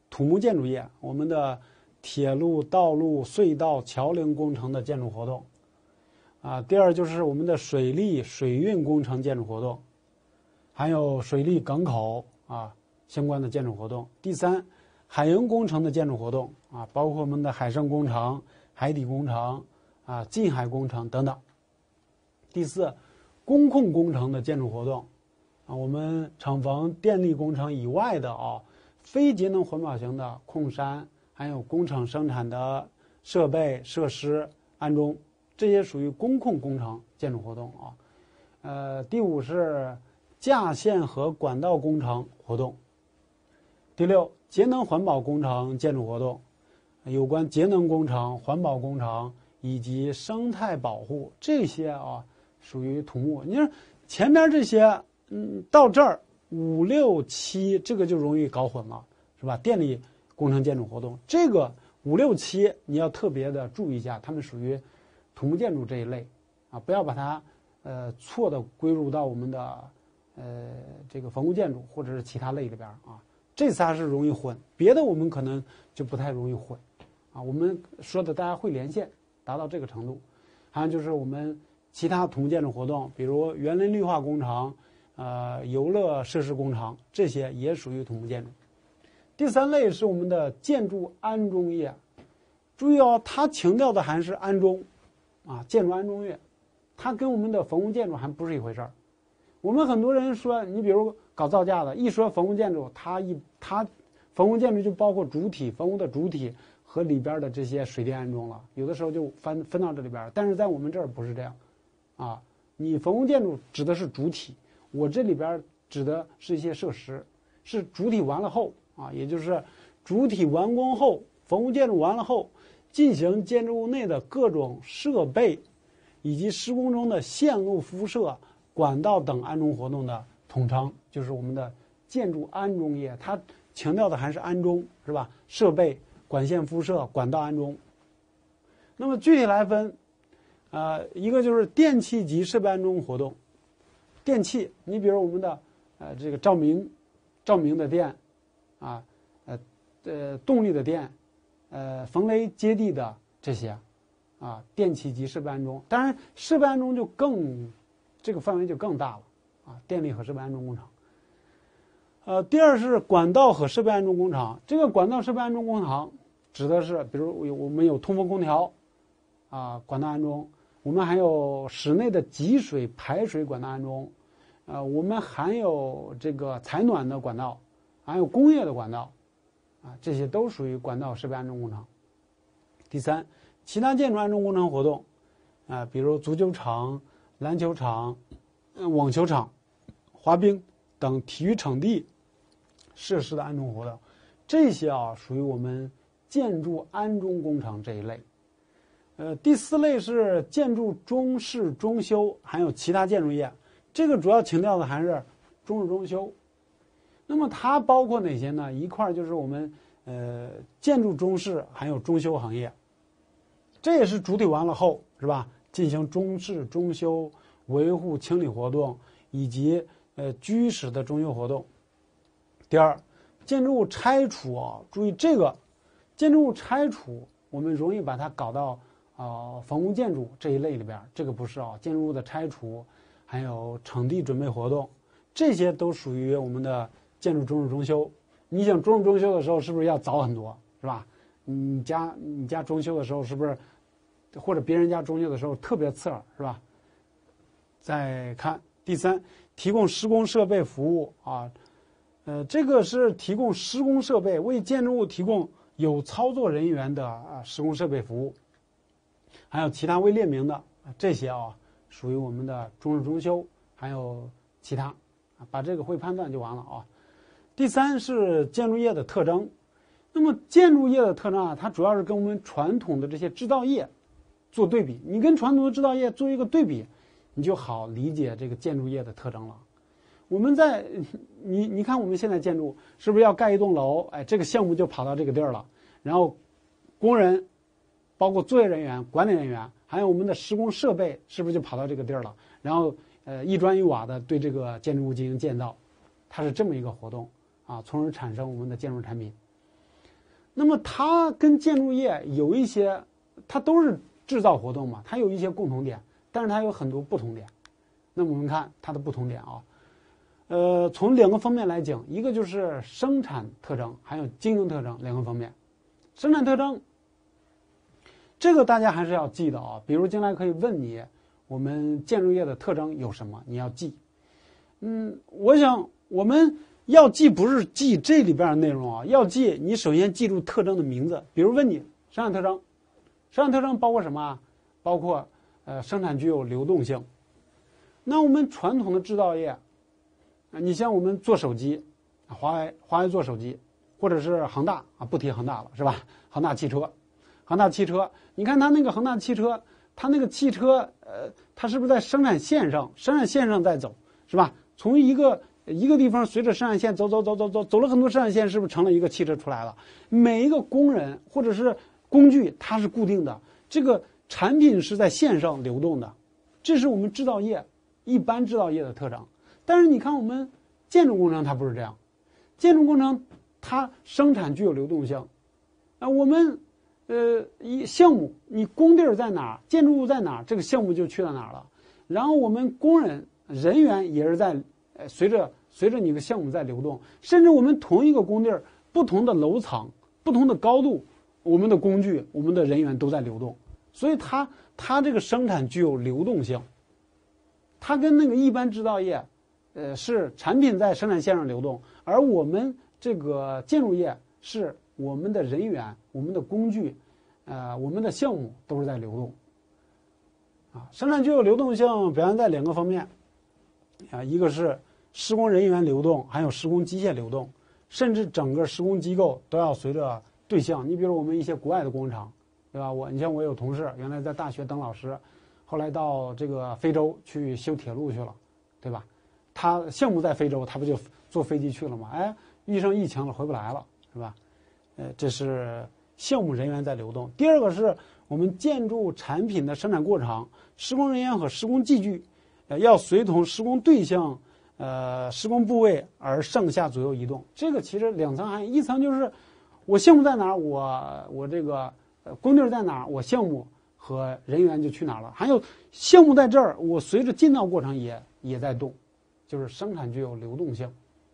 土木建筑业，我们的铁路、道路、隧道、桥梁工程的建筑活动。啊，第二就是我们的水利、水运工程建筑活动，还有水利港口啊相关的建筑活动。第三，海洋工程的建筑活动啊，包括我们的海上工程、海底工程啊、近海工程等等。第四，工控工程的建筑活动啊，我们厂房电力工程以外的啊，非节能环保型的控山，还有工厂生产的设备设施安装，这些属于工控工程建筑活动啊。呃，第五是架线和管道工程活动。第六，节能环保工程建筑活动，有关节能工程、环保工程以及生态保护这些啊，属于土木。你说前面这些，嗯，到这儿五六七这个就容易搞混了，是吧？电力工程建筑活动，这个五六七你要特别的注意一下，它们属于土木建筑这一类啊，不要把它呃错的归入到我们的呃这个房屋建筑或者是其他类里边啊。这仨是容易混，别的我们可能就不太容易混啊。我们说的大家会连线，达到这个程度。还有就是我们其他土木建筑活动，比如园林绿化工程、呃游乐设施工程，这些也属于土木建筑。第三类是我们的建筑安装业，注意哦，它强调的还是安装啊，建筑安装业，它跟我们的房屋建筑还不是一回事儿。我们很多人说，你比如搞造价的，一说房屋建筑，它一它房屋建筑就包括主体，房屋的主体和里边的这些水电安装了，有的时候就分分到这里边。但是在我们这儿不是这样，啊，你房屋建筑指的是主体，我这里边指的是一些设施，是主体完了后啊，也就是主体完工后，房屋建筑完了后，进行建筑物内的各种设备以及施工中的线路辐射、管道等安装活动的统称，就是我们的建筑安装业。它强调的还是安装，是吧？设备、管线辐射、管道安装。那么具体来分，呃，一个就是电气及设备安装活动。电气，你比如我们的呃这个照明、照明的电，啊，呃呃动力的电，呃防雷接地的这些，啊，电气及设备安装。当然，设备安装就更这个范围就更大了啊，电力和设备安装工程。呃，第二是管道和设备安装工程。这个管道设备安装工程指的是，比如有我们有通风空调啊，管道安装；我们还有室内的集水排水管道安装，呃，我们还有这个采暖的管道，还有工业的管道啊，这些都属于管道设备安装工程。第三，其他建筑安装工程活动啊，比如足球场、篮球场、网球场、滑冰等体育场地设施的安装活动，这些啊属于我们建筑安装工程这一类。呃，第四类是建筑装饰装修，还有其他建筑业。这个主要强调的还是装饰装修。那么它包括哪些呢？一块就是我们呃建筑装饰还有装修行业，这也是主体完了后是吧？进行装饰装修、维护清理活动以及呃居室的装修活动。第二，建筑物拆除啊，注意这个建筑物拆除，我们容易把它搞到啊、呃、房屋建筑这一类里边，这个不是啊，建筑物的拆除，还有场地准备活动，这些都属于我们的建筑装饰装修。你想装饰装修的时候，是不是要早很多，是吧？你家你家装修的时候，是不是或者别人家装修的时候特别刺耳，是吧？再看第三，提供施工设备服务啊。呃，这个是提供施工设备，为建筑物提供有操作人员的啊施工设备服务，还有其他未列明的这些啊，属于我们的装饰装修，还有其他啊，把这个会判断就完了啊。第三是建筑业的特征，那么建筑业的特征啊，它主要是跟我们传统的这些制造业做对比，你跟传统的制造业做一个对比，你就好理解这个建筑业的特征了。我们在你你看我们现在建筑是不是要盖一栋楼？哎，这个项目就跑到这个地儿了，然后工人，包括作业人员、管理人员，还有我们的施工设备，是不是就跑到这个地儿了？然后呃一砖一瓦的对这个建筑物进行建造，它是这么一个活动啊，从而产生我们的建筑产品。 那么它跟建筑业有一些，它都是制造活动嘛，它有一些共同点，但是它有很多不同点。那么我们看它的不同点啊，呃，从两个方面来讲，一个就是生产特征，还有经营特征两个方面。生产特征，这个大家还是要记的啊。比如将来可以问你，我们建筑业的特征有什么，你要记。嗯，我想我们要记不是记这里边的内容啊，要记你首先记住特征的名字。比如问你生产特征，生产特征包括什么啊？包括呃生产具有流动性。那我们传统的制造业，啊，你像我们做手机，华为华为做手机，或者是恒大啊，不提恒大了是吧？恒大汽车，恒大汽车，你看它那个恒大汽车，它那个汽车，呃，它是不是在生产线上，生产线上在走，是吧？从一个一个地方随着生产线走走走走走，走了很多生产线，是不是成了一个汽车出来了？每一个工人或者是工具，它是固定的，这个产品是在线上流动的，这是我们制造业一般制造业的特征。但是你看我们建筑工程它不是这样，建筑工程它生产具有流动性，啊，我们呃一项目你工地在哪儿，建筑物在哪儿，这个项目就去到哪儿了。然后我们工人人员也是在呃随着随着你的项目在流动，甚至我们同一个工地不同的楼层、不同的高度，我们的工具、我们的人员都在流动，所以它它这个生产具有流动性。它跟那个一般制造业，呃，是产品在生产线上流动，而我们这个建筑业是我们的人员、我们的工具，呃，我们的项目都是在流动。啊，生产具有流动性表现在两个方面，啊，一个是施工人员流动，还有施工机械流动，甚至整个施工机构都要随着对象。你比如我们一些国外的工厂，对吧？我你像我有同事原来在大学当老师。后来到这个非洲去修铁路去了，对吧？他项目在非洲，他不就坐飞机去了吗？哎，遇上疫情了，回不来了，是吧？呃，这是项目人员在流动。第二个是我们建筑产品的生产过程，施工人员和施工技具，呃，要随同施工对象，呃，施工部位而上下左右移动。这个其实两层含义，一层就是我项目在哪儿，我我这个呃工地在哪儿，我项目和人员就去哪儿了。还有项目在这儿，我随着建造过程也也在动，就是生产具有流动性。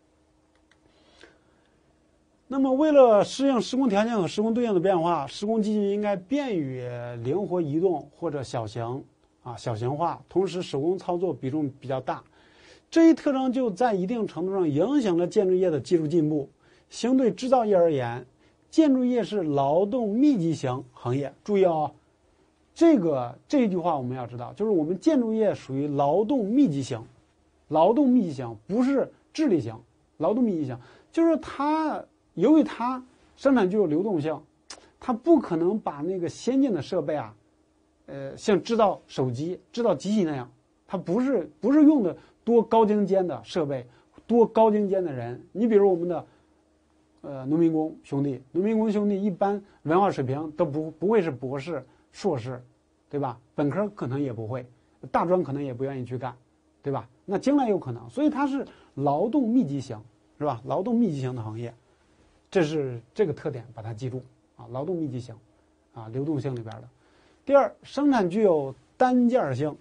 那么为了适应施工条件和施工对象的变化，施工机具应该便于灵活移动或者小型啊小型化，同时手工操作比重比较大。这一特征就在一定程度上影响了建筑业的技术进步。相对制造业而言，建筑业是劳动密集型行业。注意哦，这个这一句话我们要知道，就是我们建筑业属于劳动密集型，劳动密集型不是智力型，劳动密集型就是它由于它生产具有流动性，它不可能把那个先进的设备啊，呃，像制造手机、制造机器那样，它不是不是用的多高精尖的设备，多高精尖的人。你比如我们的呃农民工兄弟，农民工兄弟一般文化水平都不不会是博士、硕士，对吧？本科可能也不会，大专可能也不愿意去干，对吧？那将来有可能，所以它是劳动密集型，是吧？劳动密集型的行业。这是这个特点，把它记住啊！劳动密集型，啊，流动性里边的。第二，生产具有单件性。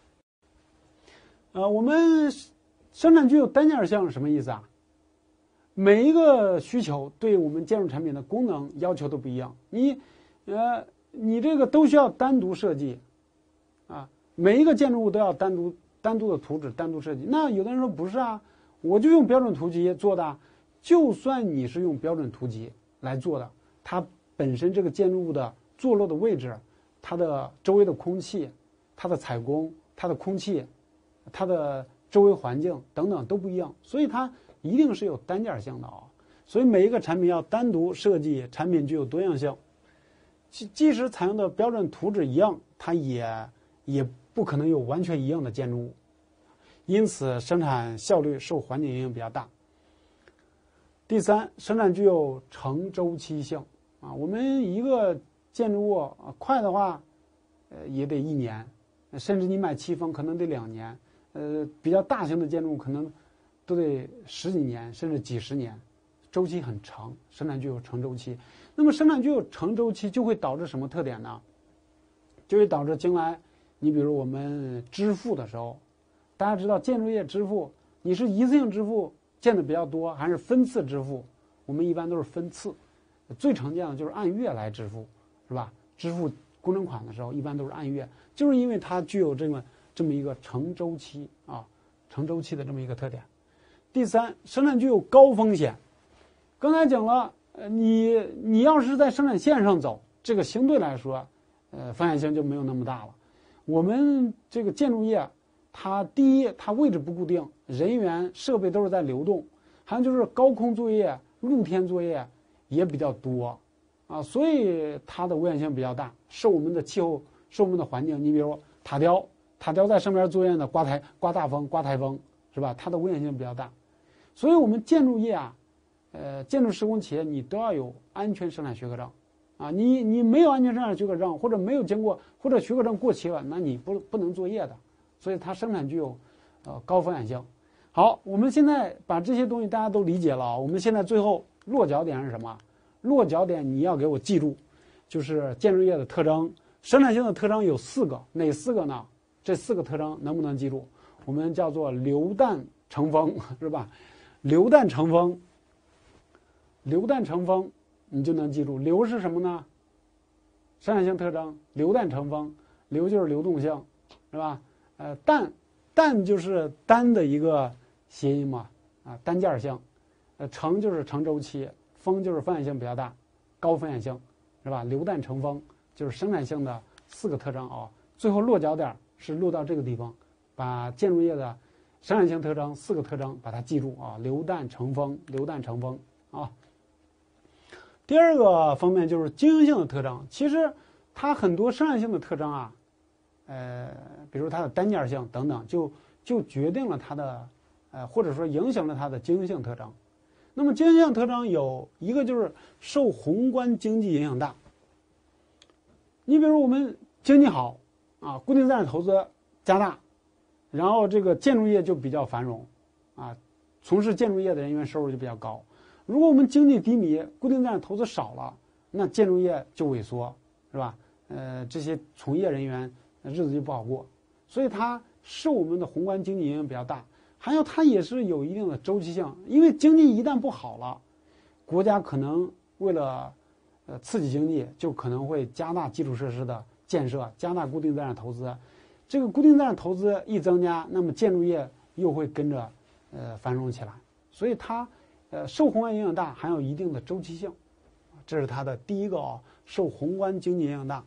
呃，我们生产具有单件性是什么意思啊？每一个需求对我们建筑产品的功能要求都不一样。你，呃，你这个都需要单独设计，啊，每一个建筑物都要单独单独的图纸、单独设计。那有的人说不是啊，我就用标准图集做的。就算你是用标准图集来做的，它本身这个建筑物的坐落的位置，它的周围的空气，它的采光，它的空气，它的周围环境等等都不一样，所以它一定是有单件性的啊。所以每一个产品要单独设计，产品具有多样性。即即使采用的标准图纸一样，它也也不可能有完全一样的建筑物，因此生产效率受环境影响比较大。第三，生产具有成周期性啊，我们一个建筑物啊，快的话，呃，也得一年，甚至你买七峰可能得两年，呃，比较大型的建筑物可能都得十几年甚至几十年， 周期很长，生产具有长周期。那么生产具有长周期就会导致什么特点呢？就会导致将来你比如我们支付的时候，大家知道建筑业支付，你是一次性支付见的比较多，还是分次支付？我们一般都是分次，最常见的就是按月来支付，是吧？支付工程款的时候一般都是按月，就是因为它具有这么这么一个长周期啊，长周期的这么一个特点。第三，生产具有高风险。刚才讲了，呃，你你要是在生产线上走，这个相对来说，呃，风险性就没有那么大了。我们这个建筑业，它第一，它位置不固定，人员设备都是在流动，还有就是高空作业、露天作业也比较多，啊，所以它的危险性比较大，受我们的气候、受我们的环境。你比如塔吊，塔吊在上面作业呢，刮台、刮大风、刮台风，是吧？它的危险性比较大。所以我们建筑业啊，呃，建筑施工企业你都要有安全生产许可证，啊，你你没有安全生产许可证，或者没有经过，或者许可证过期了，那你不不能作业的。所以它生产具有，呃，高风险性。好，我们现在把这些东西大家都理解了啊。我们现在最后落脚点是什么？落脚点你要给我记住，就是建筑业的特征，生产性的特征有四个，哪四个呢？这四个特征能不能记住？我们叫做流弹成风，是吧？流弹成风，流弹成风，你就能记住。流是什么呢？生产性特征，流弹成风。流就是流动性，是吧？呃，弹，弹就是单的一个谐音嘛，啊，单件性。呃，成就是长周期，风就是风险性比较大，高风险性，是吧？流弹成风就是生产性的四个特征啊。最后落脚点是落到这个地方，把建筑业的生产性特征四个特征把它记住啊，流弹成风，流弹成风啊。第二个方面就是经营性的特征，其实它很多生产性的特征啊，呃，比如它的单件性等等，就就决定了它的，呃，或者说影响了它的经营性特征。那么经营性特征有一个就是受宏观经济影响大。你比如我们经济好啊，固定资产投资加大。然后这个建筑业就比较繁荣，啊，从事建筑业的人员收入就比较高。如果我们经济低迷，固定资产投资少了，那建筑业就萎缩，是吧？呃，这些从业人员日子就不好过。所以它受我们的宏观经济影响比较大，还有它也是有一定的周期性，因为经济一旦不好了，国家可能为了呃刺激经济，就可能会加大基础设施的建设，加大固定资产投资。这个固定资产投资一增加，那么建筑业又会跟着呃繁荣起来，所以它呃受宏观影响大，还有一定的周期性，这是它的第一个啊，受宏观经济影响大。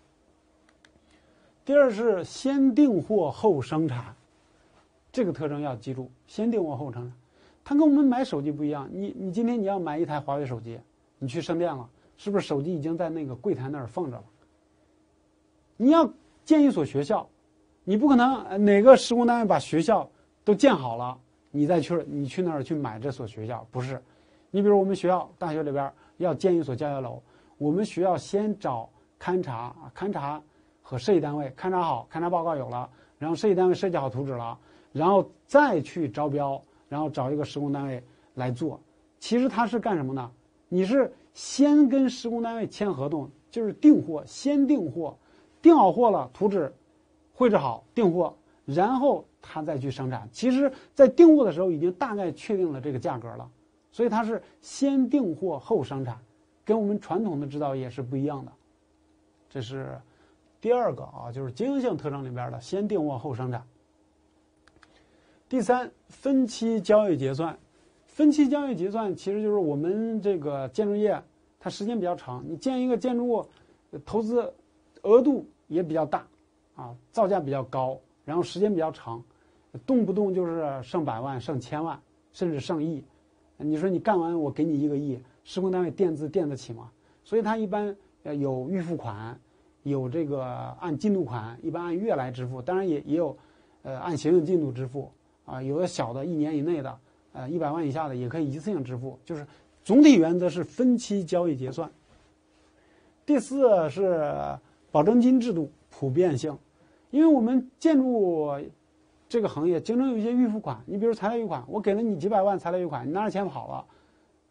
第二是先订货后生产，这个特征要记住，先订货后生产。它跟我们买手机不一样，你你今天你要买一台华为手机，你去商店了，是不是手机已经在那个柜台那儿放着了？你要建一所学校。你不可能哪个施工单位把学校都建好了，你再去你去那儿去买这所学校，不是。你比如我们学校大学里边要建一所教学楼，我们需要先找勘察，勘察和设计单位勘察好，勘察报告有了，然后设计单位设计好图纸了，然后再去招标，然后找一个施工单位来做。其实它是干什么呢？你是先跟施工单位签合同，就是订货，先订货，订好货了，图纸绘制好，订货，然后他再去生产。其实在订货的时候已经大概确定了这个价格了，所以它是先订货后生产，跟我们传统的制造业是不一样的。这是第二个啊，就是经营性特征里边的先订货后生产。第三，分期交易结算。分期交易结算其实就是我们这个建筑业它时间比较长，你建一个建筑物投资额度也比较大啊，造价比较高，然后时间比较长，动不动就是上百万、上千万，甚至上亿。你说你干完我给你一个亿，施工单位垫资垫得起吗？所以它一般有预付款，有这个按进度款，一般按月来支付，当然也也有呃按行政进度支付啊，有的小的一年以内的，呃一百万以下的也可以一次性支付，就是总体原则是分期交易结算。第四是保证金制度普遍性。因为我们建筑这个行业经常有一些预付款，你比如材料预款，我给了你几百万材料预款，你拿着钱跑了，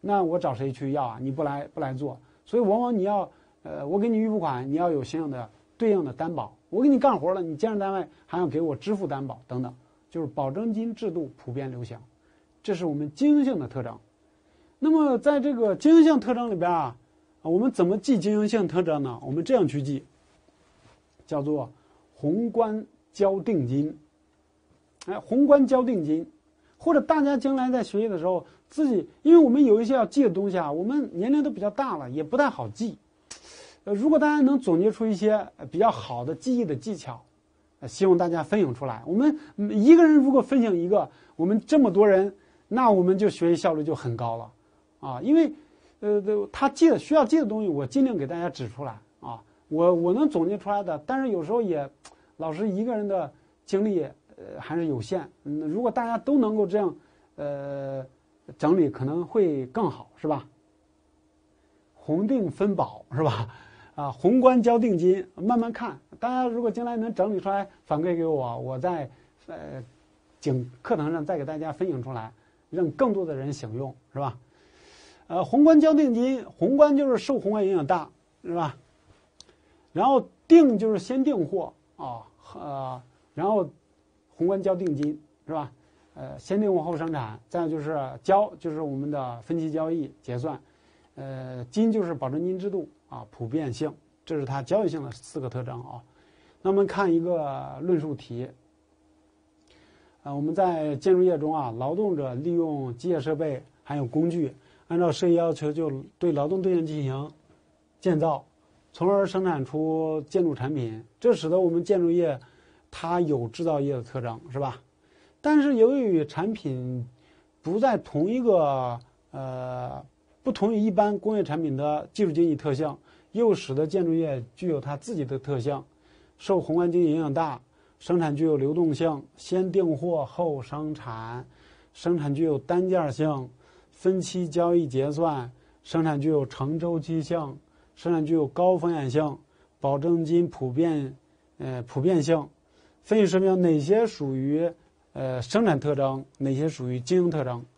那我找谁去要啊？你不来不来做，所以往往你要，呃，我给你预付款，你要有相应的对应的担保。我给你干活了，你建设单位还要给我支付担保等等，就是保证金制度普遍流行，这是我们经营性的特征。那么在这个经营性特征里边啊，我们怎么记经营性特征呢？我们这样去记，叫做宏观交定金。哎，宏观交定金，或者大家将来在学习的时候，自己因为我们有一些要记的东西啊，我们年龄都比较大了，也不太好记。呃，如果大家能总结出一些比较好的记忆的技巧，呃，希望大家分享出来。我们一个人如果分享一个，我们这么多人，那我们就学习效率就很高了啊！因为，呃，他记的需要记的东西，我尽量给大家指出来啊。我我能总结出来的，但是有时候也，老师一个人的精力呃还是有限。嗯，如果大家都能够这样，呃，整理可能会更好，是吧？宏定分保是吧？啊，宏观交定金，慢慢看。大家如果将来能整理出来，反馈给我，我在呃，讲课堂上再给大家分享出来，让更多的人享用，是吧？呃，宏观交定金，宏观就是受宏观影响大，是吧？然后定就是先订货啊，呃，然后宏观交定金，是吧？呃，先订货后生产，再有就是交，就是我们的分期交易结算，呃，金就是保证金制度。啊，普遍性，这是它交易性的四个特征啊。那我们看一个论述题。啊，我们在建筑业中啊，劳动者利用机械设备还有工具，按照设计要求就对劳动对象进行建造，从而生产出建筑产品，这使得我们建筑业它有制造业的特征，是吧？但是由于产品不在同一个呃。不同于一般工业产品的技术经济特性，又使得建筑业具有它自己的特性，受宏观经济影响大，生产具有流动性，先订货后生产，生产具有单件性，分期交易结算，生产具有长周期性，生产具有高风险性，保证金普遍呃普遍性。分析说明哪些属于呃生产特征，哪些属于经营特征。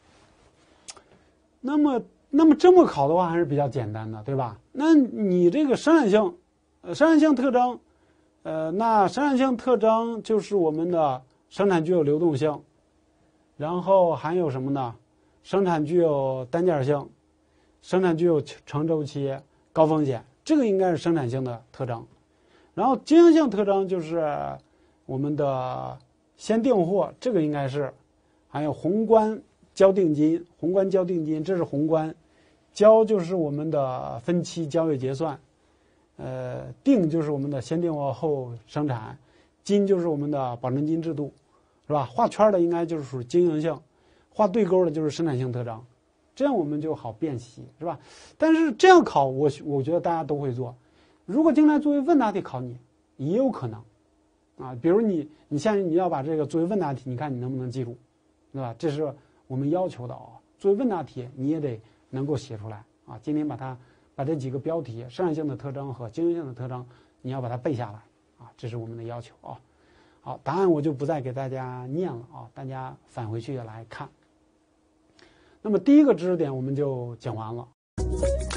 那么那么这么考的话还是比较简单的，对吧？那你这个生产性，呃，生产性特征，呃，那生产性特征就是我们的生产具有流动性，然后还有什么呢？生产具有单件性，生产具有长周期、高风险，这个应该是生产性的特征。然后经营性特征就是我们的先订货，这个应该是，还有宏观。交定金，宏观交定金，这是宏观，交就是我们的分期交易结算，呃，定就是我们的先订货后生产，金就是我们的保证金制度，是吧？画圈的应该就是属于经营性，画对勾的就是生产性特征，这样我们就好辨析，是吧？但是这样考，我我觉得大家都会做。如果将来作为问答题考你，也有可能，啊，比如你你现在你要把这个作为问答题，你看你能不能记住，对吧？这是我们要求的啊，作为问答题你也得能够写出来啊。今天把它把这几个标题，生产性的特征和经营性的特征，你要把它背下来啊，这是我们的要求啊。好，答案我就不再给大家念了啊，大家返回去来看。那么第一个知识点我们就讲完了。